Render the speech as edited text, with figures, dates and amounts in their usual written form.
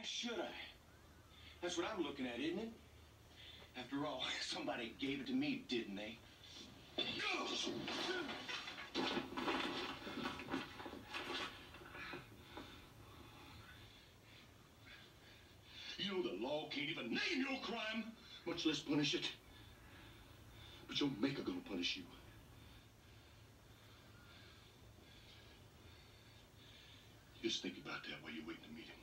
should I? That's what I'm looking at, isn't it? After all, somebody gave it to me, didn't they? You know the law can't even name your crime, much less punish it. But your maker gonna punish you. Just think about that while you're waiting to meet him.